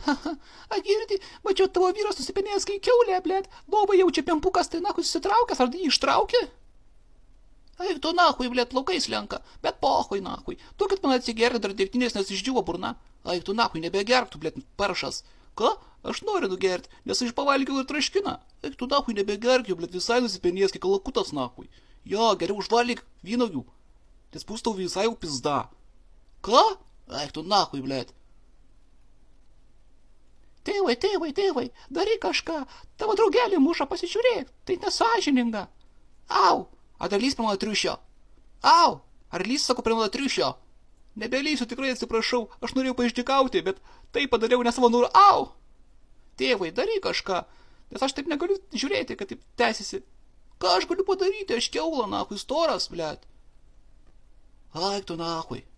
A girdi, mačiau tavo vyras nusipenėjęs kai kiaulė, blėt. Labai jaučia pimpukas, tai nahui susitraukęs, ar jį ištraukė? Eik tu nahui, blėt, plaukais lenka, bet pohui nahui. Duokit man atsigerti dar degtinės, nes išdžiuvo burna. Eik tu nahui, nebegerk tu, blėt, paršas. Ką? Aš noriu nugerti, nes aš pavalgiau ir traškiną. Eik tu nahui, nebegerk jau, blėt, visai nusipenėjęs kai kalakutas nahui. Jo, geriau užvalyk vynogių, nes bus tau visai jau pizda. Ką? Eik tu nahui, blėt. Tėvai, daryk kažką, tavo draugelį muša, pasižiūrėk, tai nesąžininga. Au, ar lys prie mano triušio? Au, ar lys, sako, prie mano triušio? Nebelysiu, tikrai atsiprašau, aš norėjau paišdykauti, bet tai padariau ne savo norų. Au! Tėvai, daryk kažką, nes aš taip negaliu žiūrėti, kad taip tęsiasi. Ką aš galiu padaryti, aš kiaula, nahui, storas, blėt. Eik tu nahui.